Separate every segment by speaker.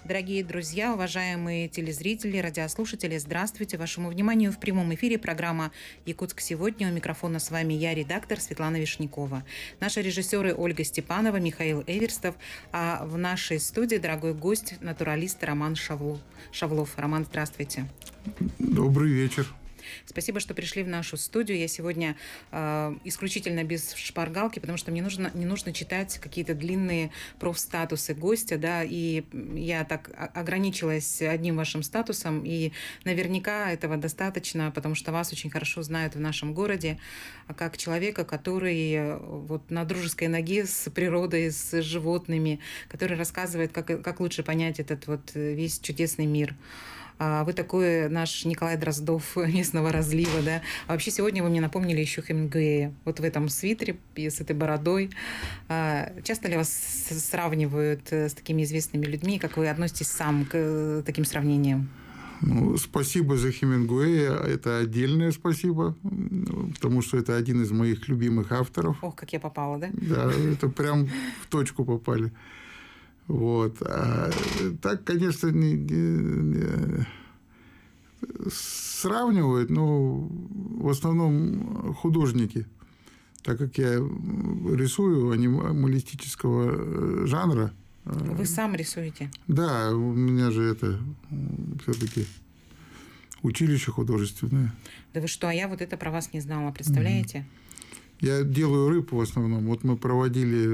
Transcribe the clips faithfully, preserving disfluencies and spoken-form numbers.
Speaker 1: Дорогие друзья, уважаемые телезрители, радиослушатели, здравствуйте. Вашему вниманию в прямом эфире программа «Якутск сегодня». У микрофона с вами я, редактор Светлана Вишнякова. Наши режиссеры Ольга Степанова, Михаил Эверстов. А в нашей студии дорогой гость, натуралист Роман Шавлов. Шавлов. Роман, здравствуйте.
Speaker 2: Добрый вечер.
Speaker 1: Спасибо, что пришли в нашу студию. Я сегодня э, исключительно без шпаргалки, потому что мне нужно, не нужно читать какие-то длинные профстатусы гостя, да, и я так ограничилась одним вашим статусом, и наверняка этого достаточно, потому что вас очень хорошо знают в нашем городе, как человека, который вот на дружеской ноге с природой, с животными, который рассказывает, как, как лучше понять этот вот весь чудесный мир. Вы такой наш Николай Дроздов местного разлива, да. А вообще сегодня вы мне напомнили еще Хемингуэя. Вот в этом свитере, с этой бородой. Часто ли вас сравнивают с такими известными людьми? Как вы относитесь сам к таким сравнениям?
Speaker 2: Ну, спасибо за Хемингуэя. Это отдельное спасибо, потому что это один из моих любимых авторов.
Speaker 1: Ох, как я попала, да?
Speaker 2: Да, это прям в точку попали. Вот. А так, конечно, не, не, не сравнивают, но в основном художники. Так как я рисую анималистического жанра.
Speaker 1: Вы сам рисуете?
Speaker 2: Да, у меня же это все-таки училище художественное.
Speaker 1: Да вы что, а я вот это про вас не знала, представляете? Mm-hmm.
Speaker 2: Я делаю рыб в основном. Вот мы проводили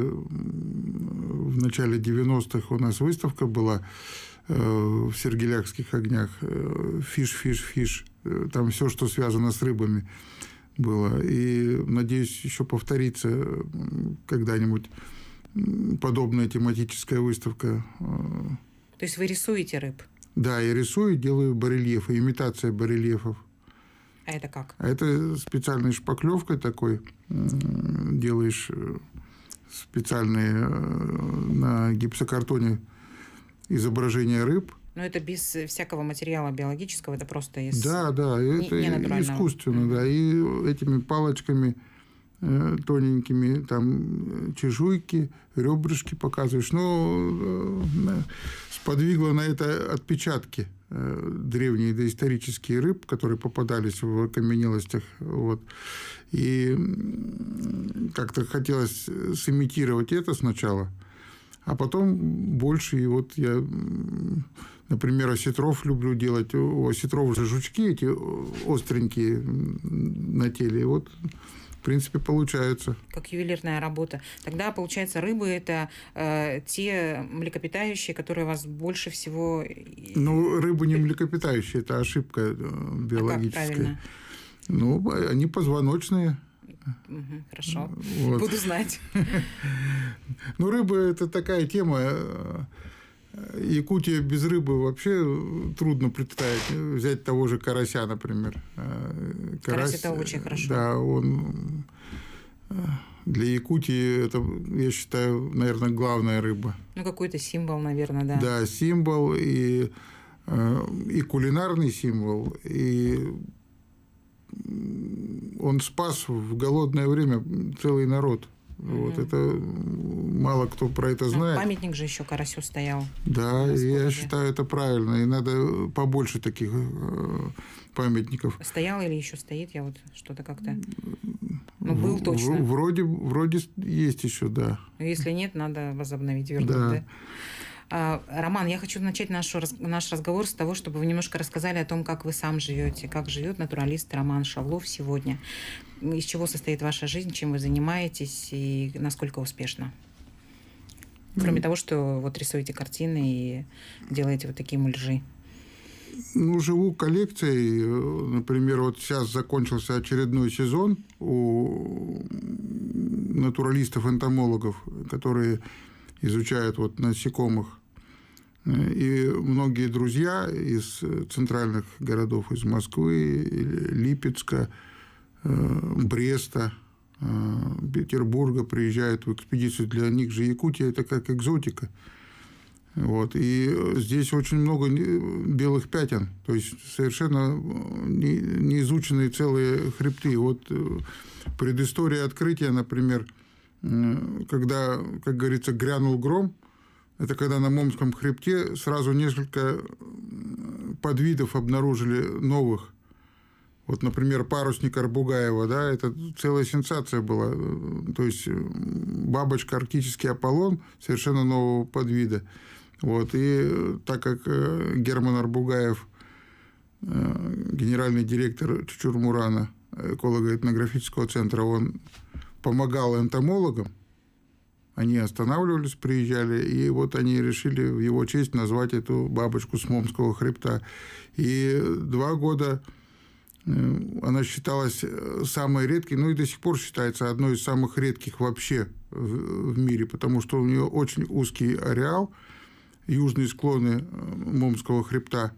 Speaker 2: в начале девяностых, у нас выставка была в Сергелякских огнях. Фиш, фиш, фиш. Там все, что связано с рыбами было. И надеюсь, еще повторится когда-нибудь подобная тематическая выставка.
Speaker 1: То есть вы рисуете рыб?
Speaker 2: Да, я рисую, делаю барельефы, имитация барельефов.
Speaker 1: А это как?
Speaker 2: А это специальной шпаклевкой такой делаешь специальные на гипсокартоне изображения рыб.
Speaker 1: Но это без всякого материала биологического, это просто из...
Speaker 2: Да, да, это
Speaker 1: не
Speaker 2: искусственно, mm-hmm. да, и этими палочками тоненькими, там чешуйки, ребрышки показываешь. Но сподвигло на это отпечатки древние доисторические рыб, которые попадались в окаменелостях. Вот. И как-то хотелось сымитировать это сначала, а потом больше. И вот я, например, осетров люблю делать. У осетров же жучки эти остренькие на теле. И вот в принципе, получается.
Speaker 1: Как ювелирная работа. Тогда, получается, рыбы – это э, те млекопитающие, которые вас больше всего…
Speaker 2: Ну, рыбы не млекопитающие, это ошибка биологическая.
Speaker 1: А как правильно?
Speaker 2: Ну, они позвоночные.
Speaker 1: Угу, хорошо, вот. Буду знать.
Speaker 2: Ну, рыбы – это такая тема… Якутия без рыбы вообще трудно представить. Взять того же карася, например.
Speaker 1: Карась, Карась это очень хорошо.
Speaker 2: Да, он для Якутии это, я считаю, наверное, главная рыба.
Speaker 1: Ну, какой-то символ, наверное, да.
Speaker 2: Да, символ и, и кулинарный символ, и он спас в голодное время целый народ. Вот mm-hmm. это мало кто про это знает.
Speaker 1: Ну, памятник же еще карасю стоял.
Speaker 2: Да, я считаю, это правильно. И надо побольше таких памятников.
Speaker 1: Стоял или еще стоит? Я вот что-то как-то. Ну, был
Speaker 2: в,
Speaker 1: точно.
Speaker 2: Вроде, вроде есть еще, да.
Speaker 1: Если нет, надо возобновить, вернуть, да. да? Роман, я хочу начать наш, наш разговор с того, чтобы вы немножко рассказали о том, как вы сам живете, как живет натуралист Роман Шавлов сегодня, из чего состоит ваша жизнь, чем вы занимаетесь и насколько успешно. Кроме mm. того, что вот рисуете картины и делаете вот такие мульжи.
Speaker 2: Ну, живу коллекцией. Например, вот сейчас закончился очередной сезон у натуралистов-энтомологов, которые изучают вот насекомых. И многие друзья из центральных городов, из Москвы, Липецка, Бреста, Петербурга приезжают в экспедицию. Для них же Якутия – это как экзотика. Вот. И здесь очень много белых пятен, то есть совершенно неизученные целые хребты. Вот предыстория открытия, например, когда, как говорится, грянул гром, Это когда на Момском хребте сразу несколько подвидов обнаружили новых. Вот, например, парусник Арбугаева, да, это целая сенсация была. То есть бабочка арктический Аполлон совершенно нового подвида. Вот. И так как Герман Арбугаев, генеральный директор Чучур-Мурана, эколого-этнографического центра, он помогал энтомологам, они останавливались, приезжали, и вот они решили в его честь назвать эту бабочку с Момского хребта. И два года она считалась самой редкой, ну и до сих пор считается одной из самых редких вообще в мире, потому что у нее очень узкий ареал, южные склоны Момского хребта.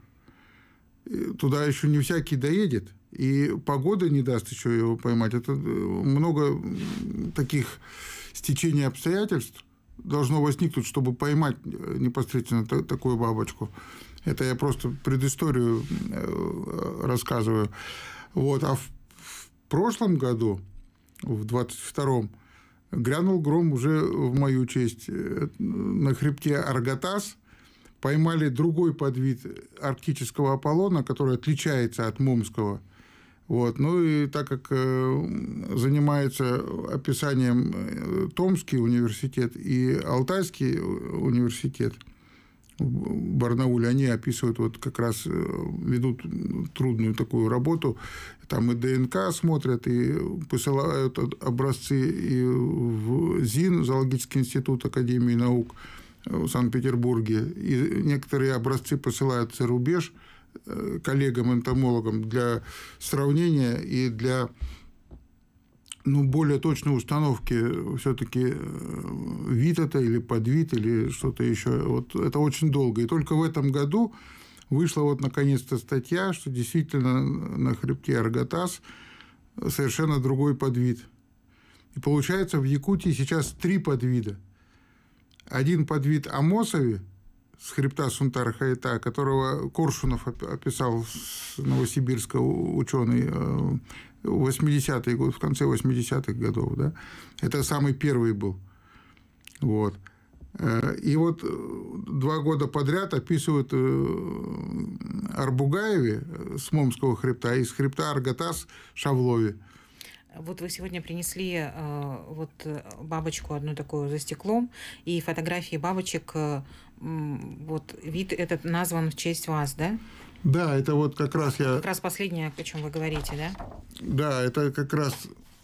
Speaker 2: Туда еще не всякий доедет, и погода не даст еще его поймать. Это много таких стечений обстоятельств должно возникнуть, чтобы поймать непосредственно такую бабочку. Это я просто предысторию рассказываю. Вот. А в прошлом году, в двадцать втором, грянул гром уже в мою честь. На хребте Аргатас поймали другой подвид арктического Аполлона, который отличается от Момского. Вот. Ну и так как занимается описанием Томский университет и Алтайский университет в Барнауле, они описывают, вот как раз ведут трудную такую работу. Там и ДНК смотрят, и посылают образцы и в ЗИН, Зоологический институт Академии наук в Санкт-Петербурге. И некоторые образцы посылают за рубеж коллегам-энтомологам для сравнения и для, ну, более точной установки все-таки вид это или подвид или что-то еще. Вот это очень долго. И только в этом году вышла вот наконец-то статья, что действительно на хребте Аргатас совершенно другой подвид. И получается, в Якутии сейчас три подвида. Один подвид Амосови с хребта Сунтар-Хайта, которого Коршунов описал с Новосибирска ученый в восьмидесятые годы, в конце восьмидесятых годов. Да? Это самый первый был. Вот. И вот два года подряд описывают Арбугаеве с Момского хребта и с хребта Аргатас Шавлове.
Speaker 1: Вот вы сегодня принесли э, вот бабочку одну такую за стеклом, и фотографии бабочек, э, вот вид этот назван в честь вас, да?
Speaker 2: Да, это вот как раз я...
Speaker 1: Как раз последнее, о чем вы говорите, да?
Speaker 2: Да, это как раз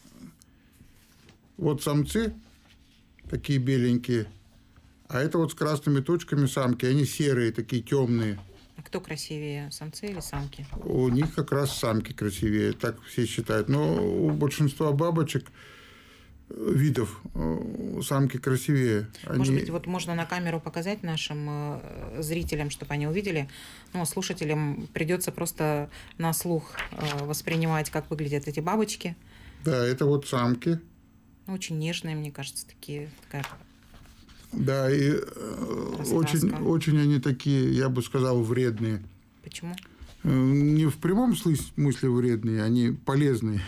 Speaker 2: вот самцы, такие беленькие, а это вот с красными точками самки, они серые, такие темные.
Speaker 1: А кто красивее, самцы или самки?
Speaker 2: У них как раз самки красивее, так все считают. Но у большинства бабочек видов самки красивее. Они...
Speaker 1: Может быть, вот можно на камеру показать нашим зрителям, чтобы они увидели. Ну, слушателям придется просто на слух воспринимать, как выглядят эти бабочки.
Speaker 2: Да, это вот самки.
Speaker 1: Очень нежные, мне кажется, такие. Такая...
Speaker 2: Да, и очень, очень они такие, я бы сказал, вредные.
Speaker 1: Почему?
Speaker 2: Не в прямом смысле вредные, они полезные.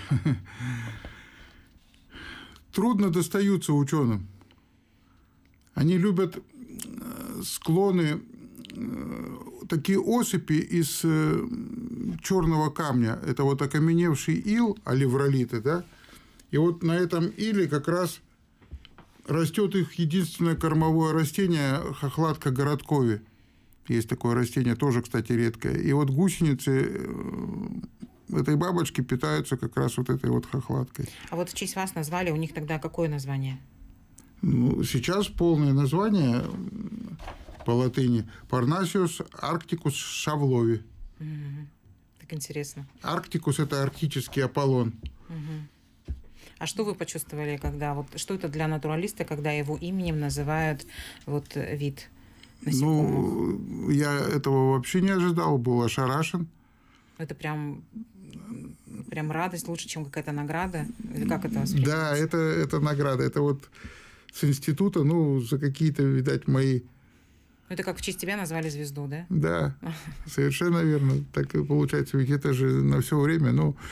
Speaker 2: Трудно достаются ученым. Они любят склоны, такие осыпи из черного камня. Это вот окаменевший ил, алевролиты, да? И вот на этом иле как раз растет их единственное кормовое растение – хохлатка городкови. Есть такое растение, тоже, кстати, редкое. И вот гусеницы этой бабочки питаются как раз вот этой вот хохлаткой.
Speaker 1: А вот в честь вас назвали, у них тогда какое название?
Speaker 2: Ну, сейчас полное название по латыни – Parnasius arcticus шавлови.
Speaker 1: Угу. Так интересно.
Speaker 2: Арктикус – это арктический Аполлон.
Speaker 1: Угу. А что вы почувствовали, когда вот что это для натуралиста, когда его именем называют вот вид насекомых?
Speaker 2: Ну, я этого вообще не ожидал, был ошарашен.
Speaker 1: Это прям, прям радость, лучше, чем какая-то награда? Или как это воспринимается?
Speaker 2: Да, это, это награда. Это вот с института, ну, за какие-то, видать, мои...
Speaker 1: Это как в честь тебя назвали звезду, да?
Speaker 2: Да, совершенно верно. Так и получается, ведь это же на все время. Ну,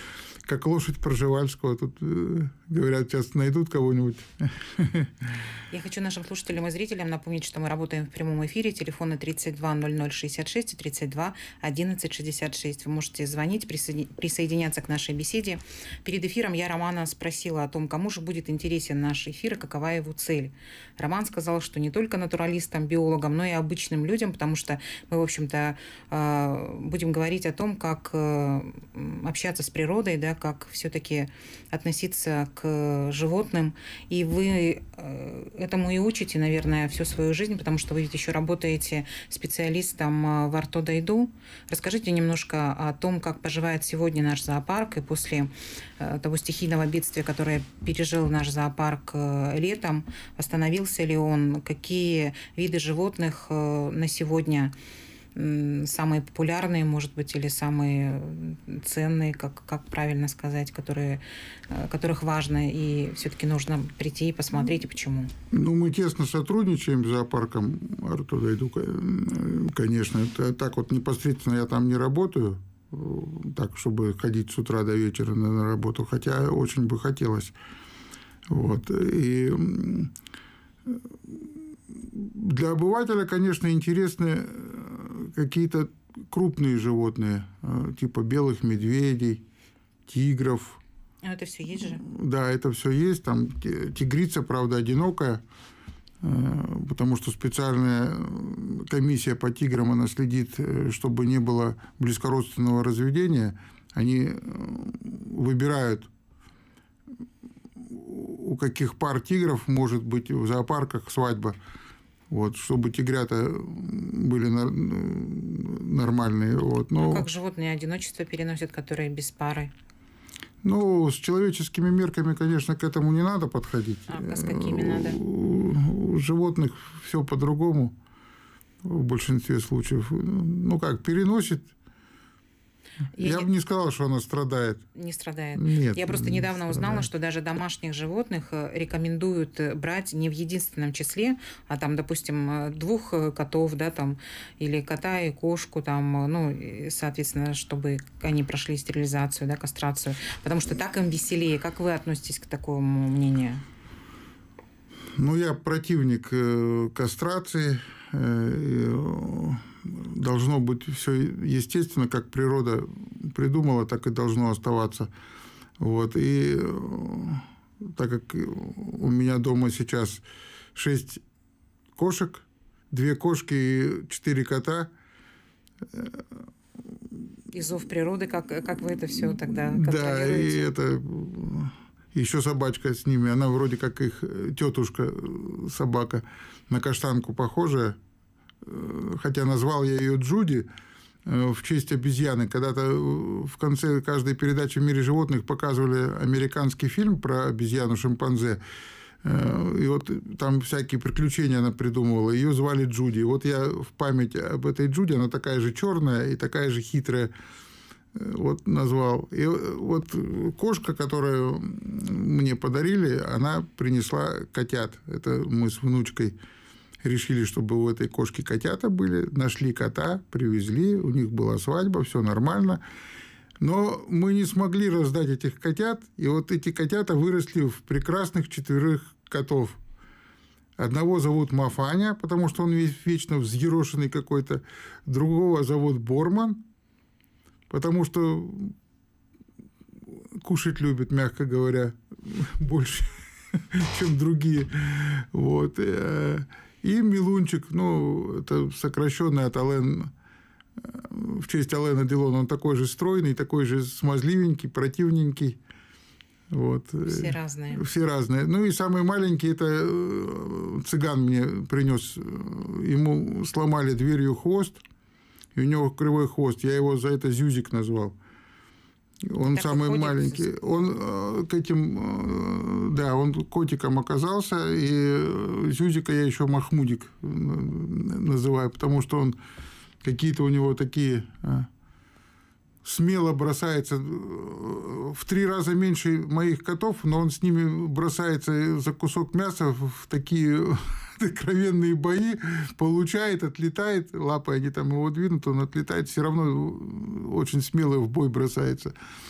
Speaker 2: как лошадь Пржевальского. Тут, говорят, сейчас найдут кого-нибудь.
Speaker 1: Я хочу нашим слушателям и зрителям напомнить, что мы работаем в прямом эфире. Телефоны тридцать два ноль ноль шестьдесят шесть и тридцать два одиннадцать шестьдесят шесть. Вы можете звонить, присоединяться к нашей беседе. Перед эфиром я Романа спросила о том, кому же будет интересен наш эфир и какова его цель. Роман сказал, что не только натуралистам, биологам, но и обычным людям, потому что мы, в общем-то, будем говорить о том, как общаться с природой, да, как все-таки относиться к животным. И вы этому и учите, наверное, всю свою жизнь, потому что вы ведь еще работаете специалистом в Ортодайду. Расскажите немножко о том, как поживает сегодня наш зоопарк, и после того стихийного бедствия, которое пережил наш зоопарк летом, восстановился ли он, какие виды животных на сегодня самые популярные, может быть, или самые ценные, как, как правильно сказать, которые, которых важно и все-таки нужно прийти и посмотреть, и почему?
Speaker 2: Ну, мы тесно сотрудничаем с зоопарком Ортодайду, конечно. Это так вот непосредственно я там не работаю, так, чтобы ходить с утра до вечера на работу, хотя очень бы хотелось. Вот. И для обывателя, конечно, интересны какие-то крупные животные, типа белых медведей, тигров.
Speaker 1: А это все есть же?
Speaker 2: Да, это все есть. Там тигрица, правда, одинокая, потому что специальная комиссия по тиграм, она следит, чтобы не было близкородственного разведения. Они выбирают, у каких пар тигров может быть в зоопарках свадьба. Вот, чтобы тигрята были нормальные. Вот. Но...
Speaker 1: Ну, как животные одиночество переносят, которые без пары?
Speaker 2: Ну, с человеческими мерками, конечно, к этому не надо подходить.
Speaker 1: А с какими надо?
Speaker 2: У животных все по-другому в большинстве случаев. Ну, как, переносит. Я, Я бы не сказал, что она страдает.
Speaker 1: Не страдает.
Speaker 2: Нет,
Speaker 1: Я просто
Speaker 2: не
Speaker 1: недавно
Speaker 2: страдает.
Speaker 1: узнала, что даже домашних животных рекомендуют брать не в единственном числе, а там, допустим, двух котов, да, там, или кота и кошку, там, ну, соответственно, чтобы они прошли стерилизацию, да, кастрацию, потому что так им веселее. Как вы относитесь к такому мнению?
Speaker 2: Ну, я противник кастрации. Должно быть все естественно, как природа придумала, так и должно оставаться. Вот. И так как у меня дома сейчас шесть кошек, две кошки и четыре кота.
Speaker 1: И зов природы, как, как вы это все тогда
Speaker 2: контролируете? Да, и это еще собачка с ними. Она вроде как их тетушка, собака, на каштанку похожая. Хотя назвал я ее Джуди в честь обезьяны. Когда-то в конце каждой передачи в «Мире животных» показывали американский фильм про обезьяну-шимпанзе. И вот там всякие приключения она придумывала. Ее звали Джуди. И вот я в память об этой Джуди, она такая же черная и такая же хитрая, вот назвал. И вот кошка, которую мне подарили, она принесла котят. Это мы с внучкой решили, чтобы у этой кошки котята были. Нашли кота, привезли, у них была свадьба, все нормально. Но мы не смогли раздать этих котят, и вот эти котята выросли в прекрасных четверых котов. Одного зовут Мафаня, потому что он вечно взъерошенный какой-то. Другого зовут Борман, потому что кушать любит, мягко говоря, больше, чем другие. Вот. И Милунчик, ну, это сокращенный от Ален, в честь Алена Делона. Он такой же стройный, такой же смазливенький, противненький. Вот.
Speaker 1: Все разные.
Speaker 2: Все разные. Ну, и самый маленький, это цыган мне принес. Ему сломали дверью хвост, и у него кривой хвост. Я его за это Зюзик назвал. Он так самый уходит. Маленький. Он к этим, да, он котиком оказался, и Зюзика я еще Махмудик называю, потому что он какие-то у него такие смело бросается в три раза меньше моих котов, но он с ними бросается за кусок мяса в такие откровенные бои, получает, отлетает, лапы они там его двинут, он отлетает, все равно очень смело в бой бросается.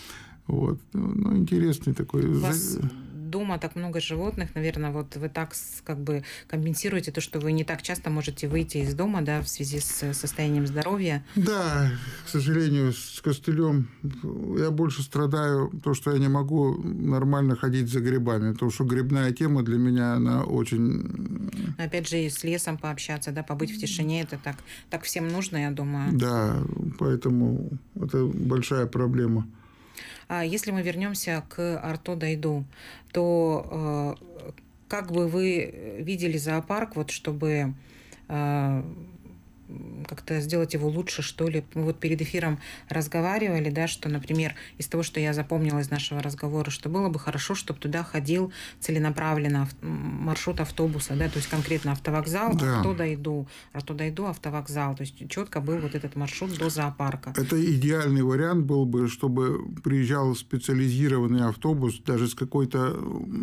Speaker 2: Вот. Ну, интересный такой...
Speaker 1: У вас дома так много животных, наверное, вот вы так как бы компенсируете то, что вы не так часто можете выйти из дома, да, в связи с состоянием здоровья.
Speaker 2: Да, к сожалению, с костылем я больше страдаю, то, что я не могу нормально ходить за грибами, потому что грибная тема для меня, она очень...
Speaker 1: Опять же, с лесом пообщаться, да, побыть в тишине, это так, так всем нужно, я думаю.
Speaker 2: Да, поэтому это большая проблема.
Speaker 1: Если мы вернемся к Арто Дайду, то э, как бы вы видели зоопарк, вот, чтобы э, как-то сделать его лучше, что ли? Мы вот перед эфиром разговаривали, да, что, например, из того, что я запомнила из нашего разговора, что было бы хорошо, чтобы туда ходил целенаправленно маршрут автобуса, да, то есть конкретно автовокзал,
Speaker 2: да.
Speaker 1: Арто Дайду, Арто Дайду, автовокзал, то есть четко был вот этот маршрут до зоопарка.
Speaker 2: Это идеальный вариант был бы, чтобы приезжал специализированный автобус, даже с какой-то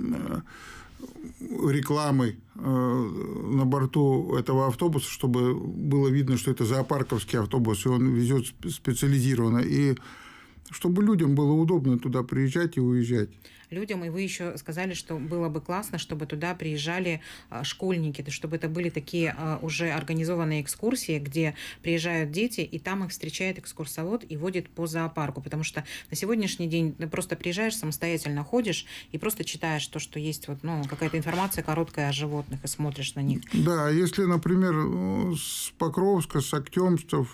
Speaker 2: рекламой на борту этого автобуса, чтобы было видно, что это зоопарковский автобус, и он везет специализированно, и чтобы людям было удобно туда приезжать и уезжать.
Speaker 1: Людям, и вы еще сказали, что было бы классно, чтобы туда приезжали школьники, чтобы это были такие уже организованные экскурсии, где приезжают дети, и там их встречает экскурсовод и водит по зоопарку, потому что на сегодняшний день ты просто приезжаешь, самостоятельно ходишь и просто читаешь то, что есть, вот, ну, какая-то информация короткая о животных, и смотришь на них.
Speaker 2: Да, если, например, с Покровска, с Актемстов,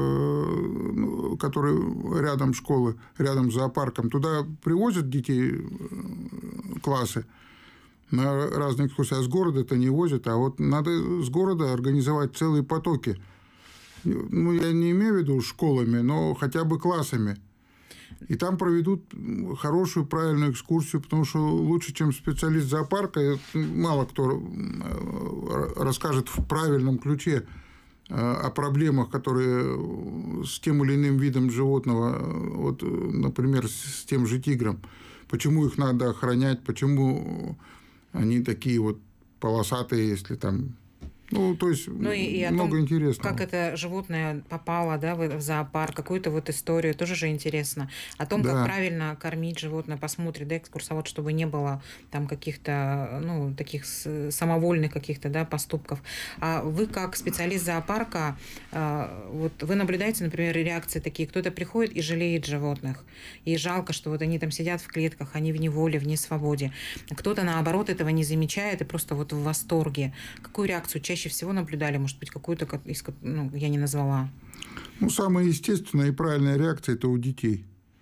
Speaker 2: который рядом школы, рядом с зоопарком, туда привозят детей классы на разные экскурсии, а с города-то не возят, а вот надо с города организовать целые потоки. Ну, я не имею в виду школами, но хотя бы классами. И там проведут хорошую, правильную экскурсию, потому что лучше, чем специалист зоопарка, мало кто расскажет в правильном ключе о проблемах, которые с тем или иным видом животного, вот, например, с тем же тигром. Почему их надо охранять, почему они такие вот полосатые, если там... Ну, то есть,
Speaker 1: ну, и, и
Speaker 2: много
Speaker 1: том,
Speaker 2: интересного.
Speaker 1: Как это животное попало, да, в зоопарк, какую-то вот историю, тоже же интересно. О том, да. как правильно кормить животное, посмотрит, да, экскурсовод, чтобы не было там каких-то, ну, таких самовольных каких-то, да, поступков. А вы, как специалист зоопарка, вот вы наблюдаете, например, реакции такие, кто-то приходит и жалеет животных, и жалко, что вот они там сидят в клетках, они в неволе, в несвободе. Кто-то, наоборот, этого не замечает и просто вот в восторге. Какую реакцию чаще чаще всего наблюдали, может быть, какую-то, ну, я не назвала?
Speaker 2: Ну, самая естественная и правильная реакция – это у детей.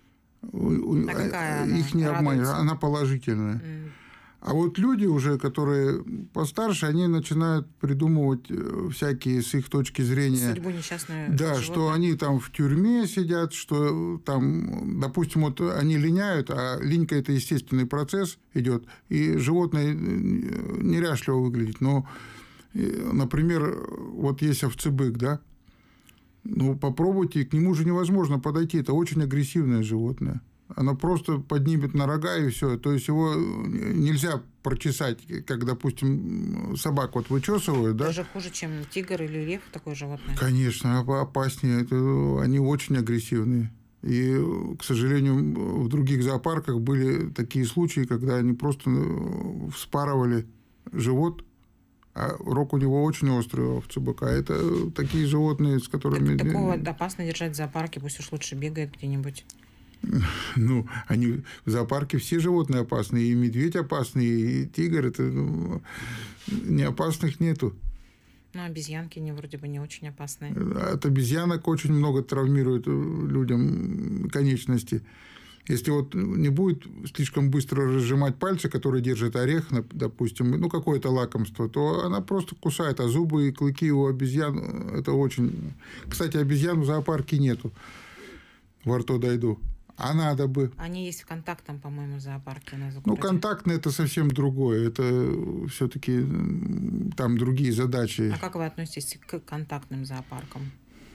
Speaker 1: А какая она?
Speaker 2: Их не обманешь, она положительная. Mm. А вот люди уже, которые постарше, они начинают придумывать всякие, с их точки зрения...
Speaker 1: Судьбу несчастную.
Speaker 2: Да, что они там в тюрьме сидят, что там, допустим, вот они линяют, а линька – это естественный процесс идет, и животное неряшливо выглядит, но... Например, вот есть овцебык, да? Ну, попробуйте, к нему же невозможно подойти. Это очень агрессивное животное. Оно просто поднимет на рога и все. То есть его нельзя прочесать, как, допустим, собак вот вычесывают, да?
Speaker 1: Даже хуже, чем тигр или лев, такое животное.
Speaker 2: Конечно, опаснее. Это, они очень агрессивные. И, к сожалению, в других зоопарках были такие случаи, когда они просто вспарывали живот. А рог у него очень острый, у овцебыка. Это такие животные, с которыми...
Speaker 1: Так, такого опасно держать в зоопарке, пусть уж лучше бегает где-нибудь.
Speaker 2: Ну, они в зоопарке все животные опасные. И медведь опасный, и тигр. Это, ну, не опасных нету.
Speaker 1: Ну, обезьянки не, вроде бы не очень опасные.
Speaker 2: От обезьянок очень много травмирует людям конечности. Если вот не будет слишком быстро разжимать пальцы, которые держат орех, допустим, ну, какое-то лакомство, то она просто кусает, а зубы и клыки у обезьян – это очень… Кстати, обезьян в зоопарке нету, в Арто Дайду. А надо бы.
Speaker 1: Они есть в контактном, по-моему, зоопарке.
Speaker 2: Ну, контактный – это совсем другое. Это все-таки там другие задачи.
Speaker 1: А как вы относитесь к контактным зоопаркам?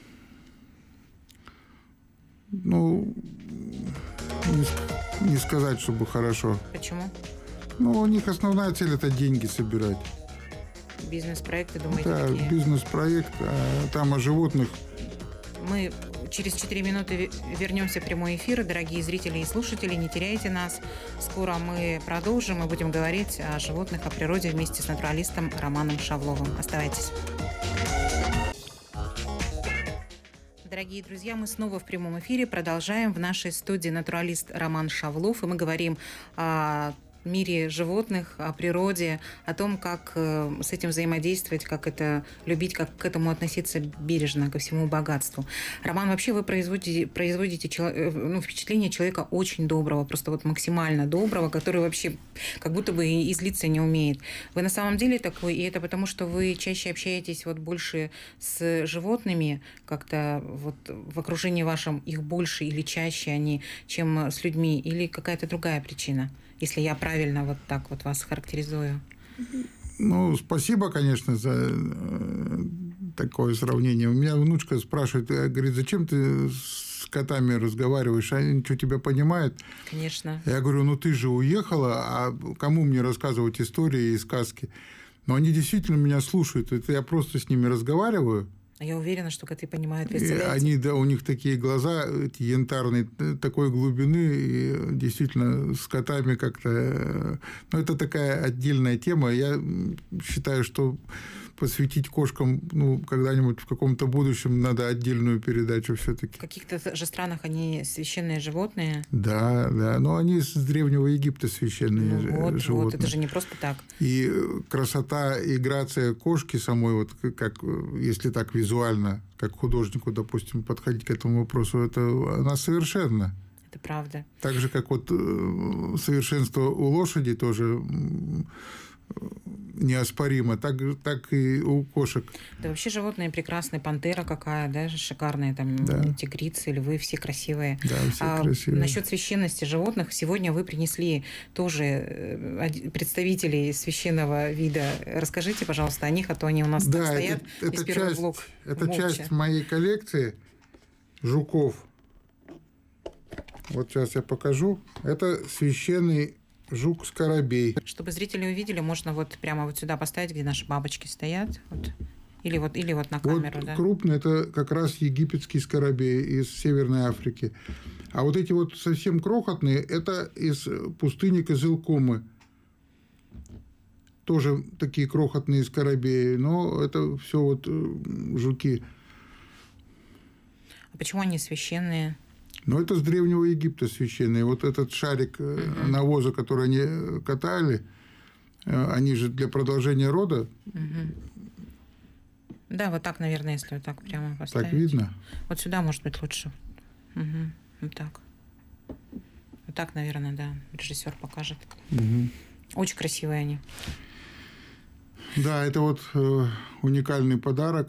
Speaker 2: Ну, не, не сказать, чтобы хорошо.
Speaker 1: Почему?
Speaker 2: Ну, у них основная цель – это деньги собирать.
Speaker 1: Бизнес-проекты, думаете,
Speaker 2: да,
Speaker 1: такие?
Speaker 2: бизнес-проект, а там о животных.
Speaker 1: Мы через четыре минуты вернемся в прямой эфир. Дорогие зрители и слушатели, не теряйте нас. Скоро мы продолжим и будем говорить о животных, о природе вместе с натуралистом Романом Шавловым. Оставайтесь. Дорогие друзья, мы снова в прямом эфире. Продолжаем. В нашей студии натуралист Роман Шавлов. И мы говорим о мире животных, о природе, о том, как с этим взаимодействовать, как это любить, как к этому относиться бережно, ко всему богатству. Роман, вообще вы производите, производите ну, впечатление человека очень доброго, просто вот максимально доброго, который вообще как будто бы и злиться не умеет. Вы на самом деле такой, и это потому, что вы чаще общаетесь вот больше с животными, как-то вот в окружении вашем их больше или чаще они, чем с людьми, или какая-то другая причина? Если я правильно вот так вот вас характеризую.
Speaker 2: Ну, спасибо, конечно, за такое сравнение. У меня внучка спрашивает, говорит, зачем ты с котами разговариваешь? Они что, тебя понимают?
Speaker 1: Конечно.
Speaker 2: Я говорю, ну ты же уехала, а кому мне рассказывать истории и сказки? Но они действительно меня слушают. Это я просто с ними разговариваю.
Speaker 1: Я уверена, что коты понимают.
Speaker 2: Они, да, у них такие глаза эти янтарные, такой глубины, и действительно с котами как-то... Ну, это такая отдельная тема. Я считаю, что посвятить кошкам, ну, когда-нибудь в каком-то будущем надо отдельную передачу все-таки.
Speaker 1: В каких-то же странах они священные животные.
Speaker 2: Да, да, но они с Древнего Египта священные
Speaker 1: ну, вот,
Speaker 2: животные.
Speaker 1: Вот, это же не просто так.
Speaker 2: И красота и грация кошки самой, вот как, если так визуально, как художнику, допустим, подходить к этому вопросу, это она совершенна.
Speaker 1: Это правда.
Speaker 2: Так же, как вот совершенство у лошади тоже неоспоримо, так, так и у кошек.
Speaker 1: Да вообще животные прекрасные, пантера какая, да, шикарные, там, да. Тигрицы, львы, все красивые.
Speaker 2: Да, все
Speaker 1: а
Speaker 2: красивые.
Speaker 1: Насчет священности животных, сегодня вы принесли тоже представителей священного вида. Расскажите, пожалуйста, о них, а то они у нас
Speaker 2: да,
Speaker 1: так стоят.
Speaker 2: Это, это, часть,
Speaker 1: блок
Speaker 2: это часть моей коллекции жуков. Вот сейчас я покажу. Это священный жук-скоробей.
Speaker 1: Чтобы зрители увидели, можно вот прямо вот сюда поставить, где наши бабочки стоят. Вот. Или, вот, или вот на камеру.
Speaker 2: Вот
Speaker 1: да?
Speaker 2: Крупный – это как раз египетский скоробей из Северной Африки. А вот эти вот совсем крохотные – это из пустыни Кызылкумы. Тоже такие крохотные скоробеи, но это все вот жуки.
Speaker 1: А почему они священные?
Speaker 2: Ну, это с Древнего Египта священные. Вот этот шарик uh-huh. навоза, который они катали, они же для продолжения рода.
Speaker 1: Uh-huh. Да, вот так, наверное, если вот так прямо поставить.
Speaker 2: Так видно?
Speaker 1: Вот сюда, может быть, лучше. Угу. Вот так. Вот так, наверное, да, режиссер покажет.
Speaker 2: Uh-huh.
Speaker 1: Очень красивые они.
Speaker 2: Да, это вот э, уникальный подарок.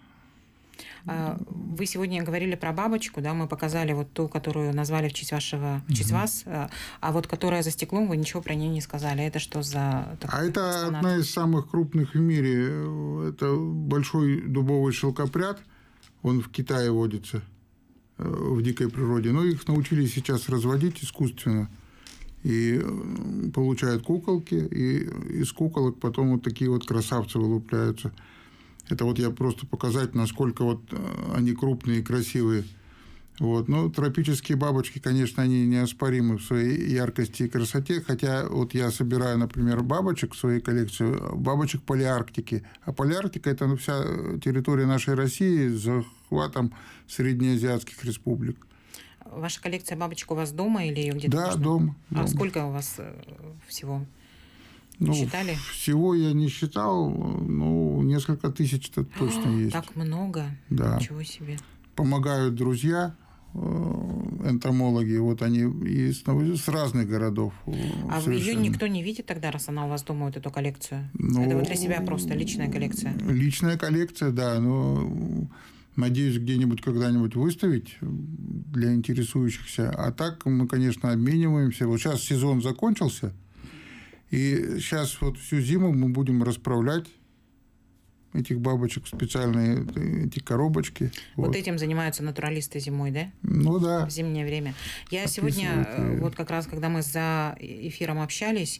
Speaker 1: Вы сегодня говорили про бабочку, да, мы показали вот ту, которую назвали в честь вашего, в честь угу. вас, а вот которая за стеклом, вы ничего про нее не сказали. Это что за...
Speaker 2: А это экспонат? Одна из самых крупных в мире. Это большой дубовый шелкопряд, он в Китае водится, в дикой природе. Но их научились сейчас разводить искусственно. И получают куколки, и из куколок потом вот такие вот красавцы вылупляются. Это вот я просто показать, насколько вот они крупные и красивые. Вот. Но тропические бабочки, конечно, они неоспоримы в своей яркости и красоте. Хотя вот я собираю, например, бабочек в своей коллекции, бабочек Палеарктики. А Палеарктика – это вся территория нашей России с захватом среднеазиатских республик.
Speaker 1: Ваша коллекция бабочек у вас дома или ее где-то?
Speaker 2: Да,
Speaker 1: можно?
Speaker 2: дома.
Speaker 1: А
Speaker 2: дома.
Speaker 1: Сколько у вас всего?
Speaker 2: Ну,
Speaker 1: считали?
Speaker 2: Всего я не считал, ну, несколько тысяч-то точно
Speaker 1: О,
Speaker 2: есть.
Speaker 1: Так много?
Speaker 2: Да.
Speaker 1: Ничего себе.
Speaker 2: Помогают друзья, энтомологи, вот они из, с разных городов.
Speaker 1: А
Speaker 2: совершенно.
Speaker 1: Ее никто не видит тогда, раз она у вас дома, вот эту коллекцию?
Speaker 2: Ну,
Speaker 1: это вот для себя просто личная коллекция?
Speaker 2: Личная коллекция, да, но надеюсь где-нибудь когда-нибудь выставить для интересующихся. А так мы, конечно, обмениваемся. Вот сейчас сезон закончился, и сейчас вот всю зиму мы будем расправлять этих бабочек в специальные эти коробочки.
Speaker 1: Вот,
Speaker 2: вот
Speaker 1: этим занимаются натуралисты зимой, да?
Speaker 2: Ну да.
Speaker 1: В зимнее время. Я сегодня, вот как раз, когда мы за эфиром общались,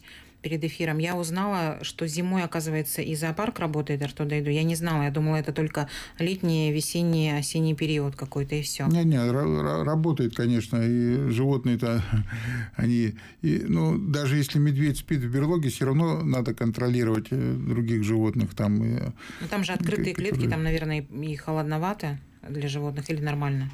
Speaker 1: перед эфиром, я узнала, что зимой, оказывается, и зоопарк работает эр тэ дэ ай ду. Я не знала, я думала, это только летний, весенний, осенний период какой-то, и все.
Speaker 2: Не-не, работает, конечно, и животные-то, они, и, ну, даже если медведь спит в берлоге, все равно надо контролировать других животных там.
Speaker 1: Ну, там же открытые которые... клетки, там, наверное, и холодновато для животных, или нормально?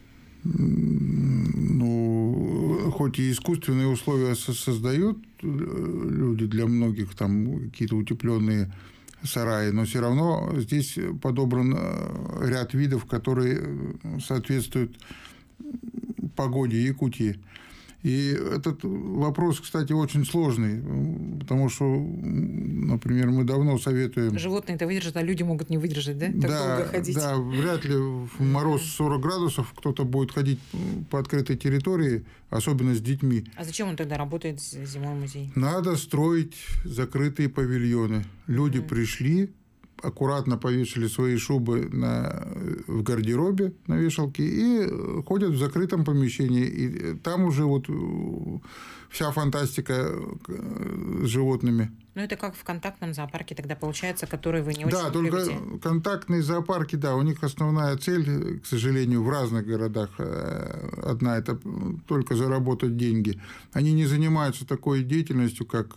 Speaker 2: Ну, хоть и искусственные условия создают люди для многих, там какие-то утепленные сараи, но все равно здесь подобран ряд видов, которые соответствуют погоде Якутии. И этот вопрос, кстати, очень сложный, потому что, например, мы давно советуем...
Speaker 1: Животные-то выдержат, а люди могут не выдержать, да? Так
Speaker 2: да,
Speaker 1: долго ходить.
Speaker 2: Да, вряд ли в мороз сорок градусов кто-то будет ходить по открытой территории, особенно с детьми.
Speaker 1: А зачем он тогда работает зимой музей?
Speaker 2: Надо строить закрытые павильоны. Люди mm-hmm. пришли, аккуратно повесили свои шубы на, в гардеробе на вешалке и ходят в закрытом помещении. И там уже вот вся фантастика с животными.
Speaker 1: Ну, это как в контактном зоопарке тогда получается, который вы не очень
Speaker 2: Да, только
Speaker 1: любите.
Speaker 2: Контактные зоопарки, да, у них основная цель, к сожалению, в разных городах одна – это только заработать деньги. Они не занимаются такой деятельностью, как...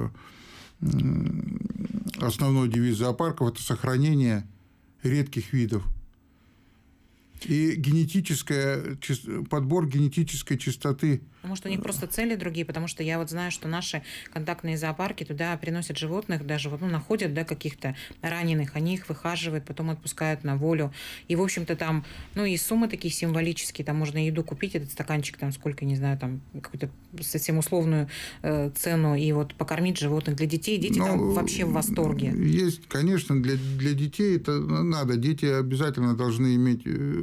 Speaker 2: Основной девиз зоопарков – это сохранение редких видов. И генетическая, подбор генетической чистоты.
Speaker 1: Может, у них просто цели другие, потому что я вот знаю, что наши контактные зоопарки туда приносят животных, даже вот, ну, находят, да, каких-то раненых, они их выхаживают, потом отпускают на волю. И, в общем-то, там, ну, и суммы такие символические, там можно еду купить, этот стаканчик, там, сколько, не знаю, там, какую-то совсем условную э, цену, и вот покормить животных для детей. Дети, ну, там вообще в восторге.
Speaker 2: Есть, конечно, для, для детей это надо. Дети обязательно должны иметь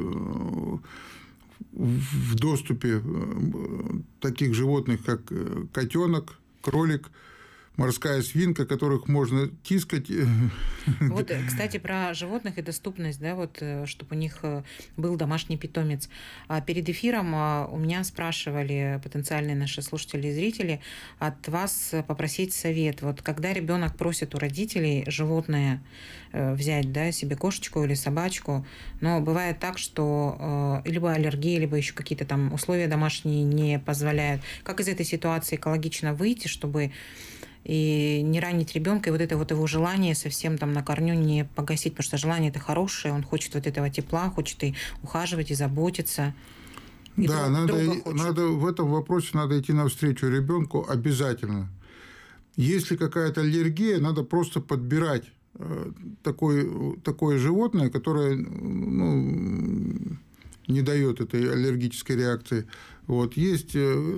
Speaker 2: в доступе таких животных, как котенок, кролик, морская свинка, которых можно тискать.
Speaker 1: Вот, кстати, про животных и доступность, да, вот, чтобы у них был домашний питомец. Перед эфиром у меня спрашивали потенциальные наши слушатели и зрители от вас попросить совет. Вот когда ребенок просит у родителей животное взять, да, себе кошечку или собачку, но бывает так, что либо аллергия, либо еще какие-то там условия домашние не позволяют. Как из этой ситуации экологично выйти, чтобы и не ранить ребенка, и вот это вот его желание совсем там на корню не погасить, потому что желание это хорошее, он хочет вот этого тепла, хочет и ухаживать, и заботиться. И
Speaker 2: да, надо, надо в этом вопросе надо идти навстречу ребенку обязательно. Если какая-то аллергия, надо просто подбирать такое, такое животное, которое, ну, не дает этой аллергической реакции. Вот. Есть,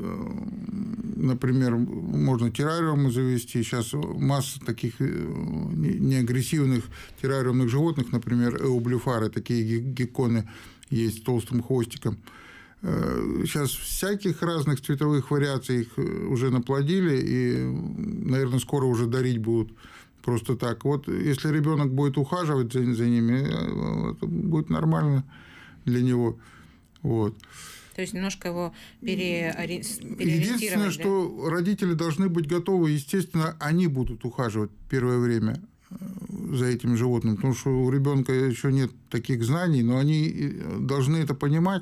Speaker 2: например, можно террариумы завести. Сейчас масса таких неагрессивных террариумных животных, например, эублюфары, такие гекконы есть с толстым хвостиком. Сейчас всяких разных цветовых вариаций их уже наплодили, и, наверное, скоро уже дарить будут просто так. Вот если ребенок будет ухаживать за, за ними, это будет нормально для него. Вот.
Speaker 1: То есть немножко его переори... переориентировать.
Speaker 2: Единственное,
Speaker 1: да?
Speaker 2: что родители должны быть готовы, естественно, они будут ухаживать первое время за этим животным, потому что у ребенка еще нет таких знаний, но они должны это понимать.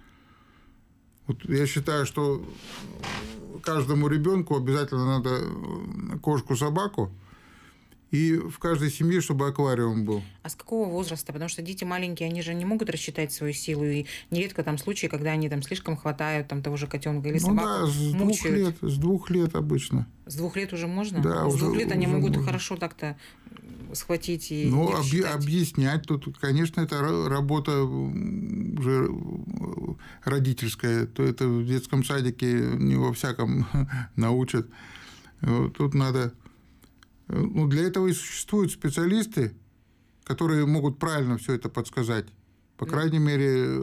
Speaker 2: Вот я считаю, что каждому ребенку обязательно надо кошку-собаку, и в каждой семье, чтобы аквариум был.
Speaker 1: А с какого возраста? Потому что дети маленькие, они же не могут рассчитать свою силу. И нередко там случаи, когда они там слишком хватают там, того же котенка или собаку.
Speaker 2: Ну да, с двух лет, с двух лет обычно.
Speaker 1: С двух лет уже можно?
Speaker 2: Да,
Speaker 1: с
Speaker 2: уже,
Speaker 1: двух лет они могут
Speaker 2: можно.
Speaker 1: Хорошо так-то схватить и
Speaker 2: Ну, объ... объяснять тут, конечно, это работа уже родительская. То это в детском садике не во всяком научат. Тут надо... Ну, для этого и существуют специалисты, которые могут правильно все это подсказать. По крайней мере,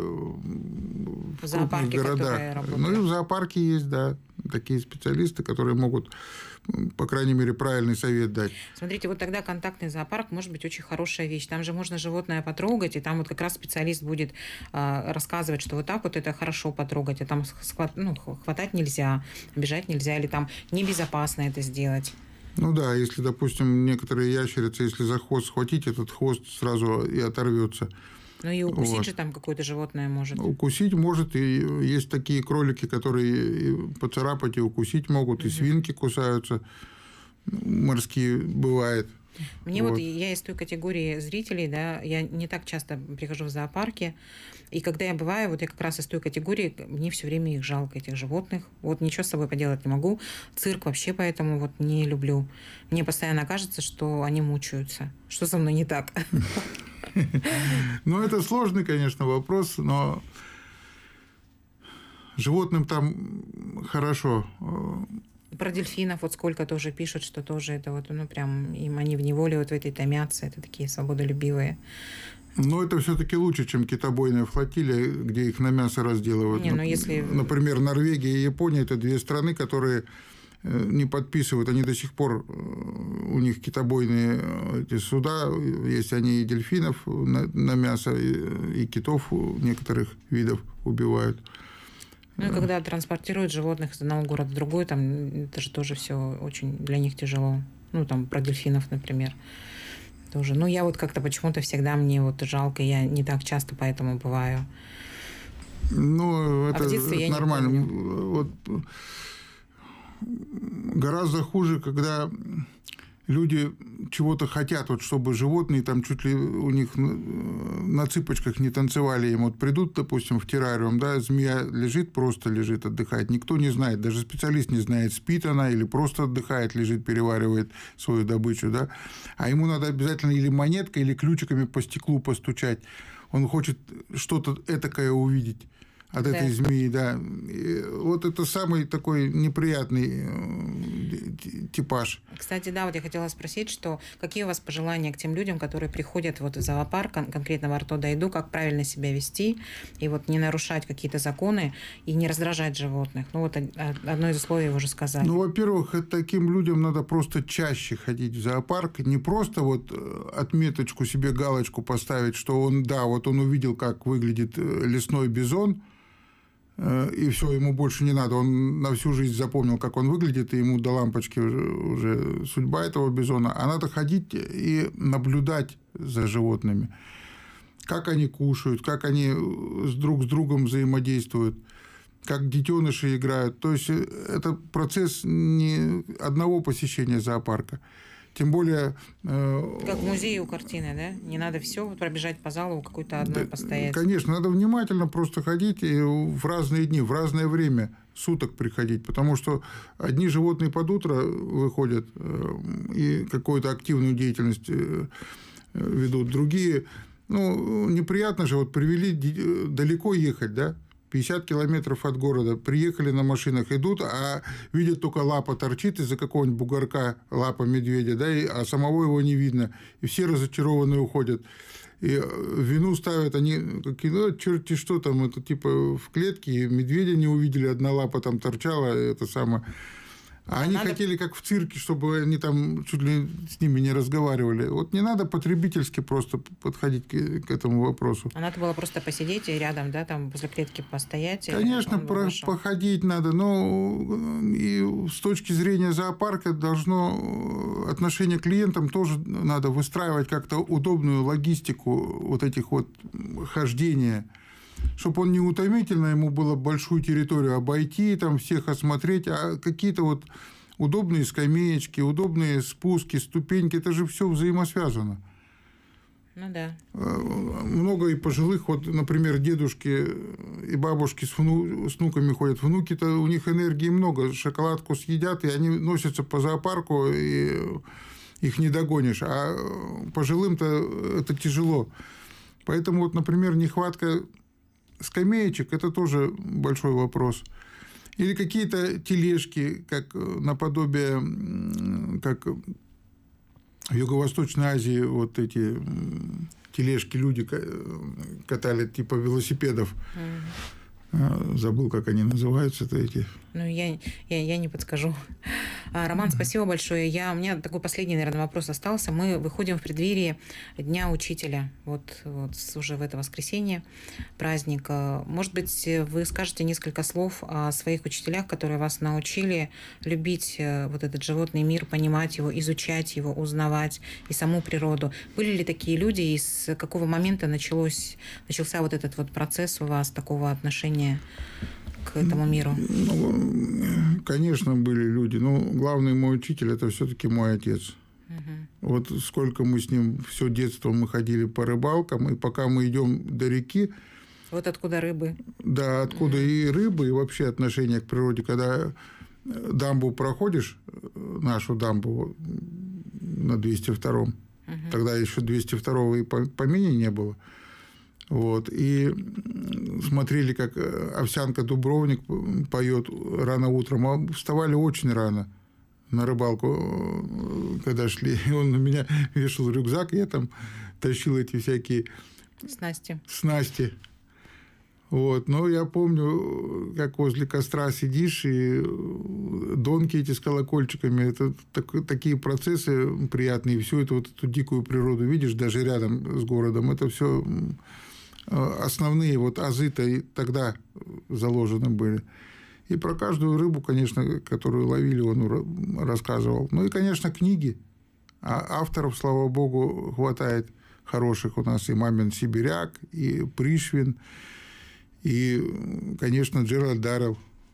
Speaker 2: в, в крупных городах. Ну, и в зоопарке есть, да, такие специалисты, которые могут, по крайней мере, правильный совет дать.
Speaker 1: Смотрите, вот тогда контактный зоопарк может быть очень хорошая вещь. Там же можно животное потрогать, и там вот как раз специалист будет э, рассказывать, что вот так вот это хорошо потрогать, а там схват, ну, хватать нельзя, обижать нельзя, или там небезопасно это сделать.
Speaker 2: Ну да, если, допустим, некоторые ящерицы, если за хвост схватить, этот хвост сразу и оторвется.
Speaker 1: Ну и укусить
Speaker 2: Вот.
Speaker 1: же там какое-то животное может.
Speaker 2: Укусить может, и есть такие кролики, которые и поцарапать и укусить могут, и
Speaker 1: Мгм.
Speaker 2: свинки кусаются, морские бывает.
Speaker 1: Мне вот,
Speaker 2: Вот.
Speaker 1: я из той категории зрителей, да, я не так часто прихожу в зоопарки, и когда я бываю, вот я как раз из той категории, мне все время их жалко, этих животных. Вот ничего с собой поделать не могу. Цирк вообще поэтому вот не люблю. Мне постоянно кажется, что они мучаются. Что со мной не так?
Speaker 2: Ну, это сложный, конечно, вопрос, но животным там хорошо.
Speaker 1: Про дельфинов вот сколько тоже пишут, что тоже это вот, ну, прям им они в неволе вот в этой томятся, это такие свободолюбивые.
Speaker 2: Но это все-таки лучше, чем китобойная флотилия, где их на мясо разделывают.
Speaker 1: Не, ну, если...
Speaker 2: Например, Норвегия и Япония – это две страны, которые не подписывают, они до сих пор, у них китобойные эти суда, есть они и дельфинов на, на мясо, и, и китов некоторых видов убивают.
Speaker 1: Ну и когда транспортируют животных из одного города в другой, там это же тоже все очень для них тяжело. Ну, там про дельфинов, например. Тоже. Ну, я вот как-то почему-то всегда мне вот жалко, я не так часто поэтому бываю.
Speaker 2: Ну, это,
Speaker 1: а в детстве
Speaker 2: это
Speaker 1: я
Speaker 2: нормально.
Speaker 1: Не помню.
Speaker 2: Вот гораздо хуже, когда люди чего-то хотят, вот, чтобы животные там чуть ли у них на цыпочках не танцевали. Им вот придут, допустим, в террариум, да, змея лежит, просто лежит, отдыхает. Никто не знает, даже специалист не знает, спит она или просто отдыхает, лежит, переваривает свою добычу, да. А ему надо обязательно или монеткой, или ключиками по стеклу постучать. Он хочет что-то этакое увидеть от
Speaker 1: да.
Speaker 2: этой змеи, да. И вот это самый такой неприятный типаж.
Speaker 1: Кстати, да, вот я хотела спросить, что какие у вас пожелания к тем людям, которые приходят вот в зоопарк, конкретно в Ортодойду, как правильно себя вести и вот не нарушать какие-то законы и не раздражать животных? Ну вот одно из условий вы уже сказали.
Speaker 2: Ну, во-первых, таким людям надо просто чаще ходить в зоопарк, не просто вот отметочку себе, галочку поставить, что он, да, вот он увидел, как выглядит лесной бизон, и все, ему больше не надо. Он на всю жизнь запомнил, как он выглядит, и ему до лампочки уже, уже судьба этого бизона. А надо ходить и наблюдать за животными. Как они кушают, как они друг с другом взаимодействуют, как детеныши играют. То есть это процесс не одного посещения зоопарка. Тем более...
Speaker 1: Как в музее у картины, да? Не надо все пробежать по залу, какой-то одной да, постоять.
Speaker 2: Конечно, надо внимательно просто ходить и в разные дни, в разное время суток приходить, потому что одни животные под утро выходят и какую-то активную деятельность ведут, другие... Ну, неприятно же, вот привели далеко ехать, да? пятьдесят километров от города, приехали на машинах, идут, а видят только лапа торчит из-за какого-нибудь бугорка, лапа медведя, да, и, а самого его не видно. И все разочарованные уходят. И вину ставят они, какие, ну, черти что там, это типа в клетке, медведя не увидели, одна лапа там торчала, это самое. А они надо... хотели, как в цирке, чтобы они там чуть ли с ними не разговаривали. Вот не надо потребительски просто подходить к, к этому вопросу.
Speaker 1: А надо было просто посидеть и рядом, да, там возле клетки постоять.
Speaker 2: Конечно, про- походить надо, но и с точки зрения зоопарка должно отношение к клиентам тоже надо выстраивать как-то удобную логистику вот этих вот хождения, чтобы он не утомительно, ему было большую территорию обойти, там всех осмотреть, а какие-то вот удобные скамеечки, удобные спуски, ступеньки, это же все взаимосвязано.
Speaker 1: Ну да.
Speaker 2: Много и пожилых, вот, например, дедушки и бабушки с, вну, с внуками ходят. Внуки-то, у них энергии много, шоколадку съедят, и они носятся по зоопарку, и их не догонишь. А пожилым-то это тяжело. Поэтому, вот, например, нехватка скамеечек – это тоже большой вопрос. Или какие-то тележки, как наподобие, как в Юго-Восточной Азии вот эти тележки люди катали типа велосипедов. Забыл, как они называются-то эти.
Speaker 1: Ну, я, я, я не подскажу. Роман, спасибо большое. Я, у меня такой последний, наверное, вопрос остался. Мы выходим в преддверии Дня Учителя. Вот, вот уже в это воскресенье праздник. Может быть, вы скажете несколько слов о своих учителях, которые вас научили любить вот этот животный мир, понимать его, изучать его, узнавать и саму природу. Были ли такие люди, и с какого момента началось, начался вот этот вот процесс у вас такого отношения к этому миру?
Speaker 2: Ну, конечно, были люди. Но главный мой учитель – это все-таки мой отец. Угу. Вот сколько мы с ним все детство мы ходили по рыбалкам, и пока мы идем до реки.
Speaker 1: Вот откуда рыбы.
Speaker 2: Да, откуда угу. и рыбы, и вообще отношение к природе. Когда дамбу проходишь, нашу дамбу на двести втором, угу. тогда еще двести второго и помине не было. Вот, и смотрели, как Овсянка Дубровник поет рано утром. А вставали очень рано на рыбалку, когда шли. И он на меня вешал рюкзак, и я там тащил эти всякие
Speaker 1: снасти.
Speaker 2: снасти. Вот. Но я помню, как возле костра сидишь, и донки эти с колокольчиками. Это так, такие процессы приятные. И всю эту, вот эту дикую природу видишь, даже рядом с городом. Это все основные вот азы-то и тогда заложены были. И про каждую рыбу, конечно, которую ловили, он рассказывал. Ну и, конечно, книги. А авторов, слава богу, хватает хороших у нас. И «Мамин сибиряк», и Пришвин, и, конечно, Джеральд Даррелл.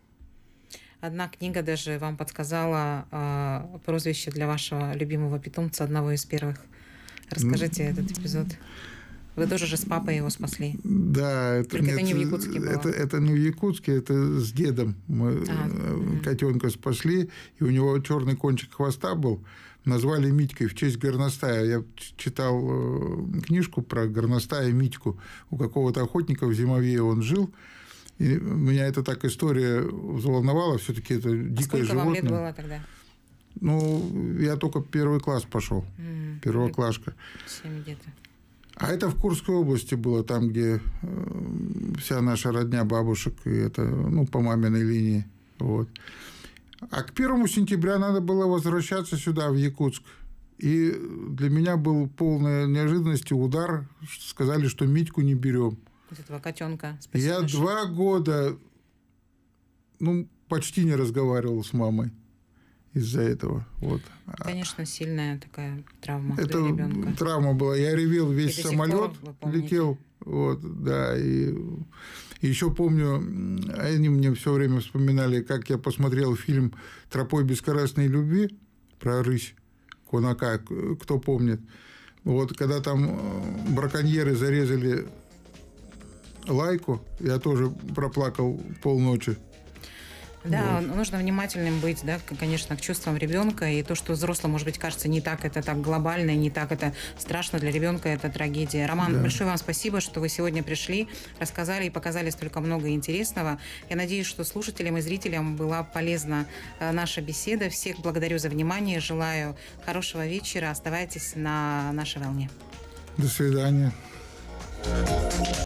Speaker 1: Одна книга даже вам подсказала э, прозвище для вашего любимого питомца, одного из первых. Расскажите mm. этот эпизод. Вы тоже же с папой его спасли.
Speaker 2: Да, это,
Speaker 1: Только
Speaker 2: нет,
Speaker 1: это не в Якутске было.
Speaker 2: Это, это не в Якутске, это с дедом. Мы а, котенка спасли, и у него черный кончик хвоста был. Назвали Митькой в честь горностая. Я читал книжку про горностая Митьку. У какого-то охотника в Зимовье он жил. И меня это так история взволновала. Все-таки это
Speaker 1: а
Speaker 2: дикое
Speaker 1: сколько
Speaker 2: животное.
Speaker 1: Вам лет было тогда?
Speaker 2: Ну, я только первый класс пошел. Mm, первоклашка.
Speaker 1: Семь где-то.
Speaker 2: А это в Курской области было, там, где вся наша родня бабушек, и это, ну, по маминой линии. Вот. А к первому сентября надо было возвращаться сюда, в Якутск. И для меня был полной неожиданности удар. Сказали, что Митьку не берем.
Speaker 1: Вот этого котенка.
Speaker 2: Я
Speaker 1: большое.
Speaker 2: два года, ну, почти не разговаривал с мамой из-за этого. Вот.
Speaker 1: Конечно, сильная такая травма
Speaker 2: это
Speaker 1: для ребенка.
Speaker 2: Травма была. Я ревел, весь самолет летел. Вот, да. И, и еще помню, они мне все время вспоминали, как я посмотрел фильм «Тропой бескорыстной любви» про рысь Кунака, кто помнит. Вот, когда там браконьеры зарезали лайку, я тоже проплакал полночи.
Speaker 1: Да,
Speaker 2: вот.
Speaker 1: Нужно внимательным быть, да, конечно, к чувствам ребенка. И то, что взрослым, может быть, кажется не так, это так глобально, не так это страшно, для ребенка это трагедия. Роман, да. большое вам спасибо, что вы сегодня пришли, рассказали и показали столько много интересного. Я надеюсь, что слушателям и зрителям была полезна наша беседа. Всех благодарю за внимание, желаю хорошего вечера. Оставайтесь на нашей волне.
Speaker 2: До свидания.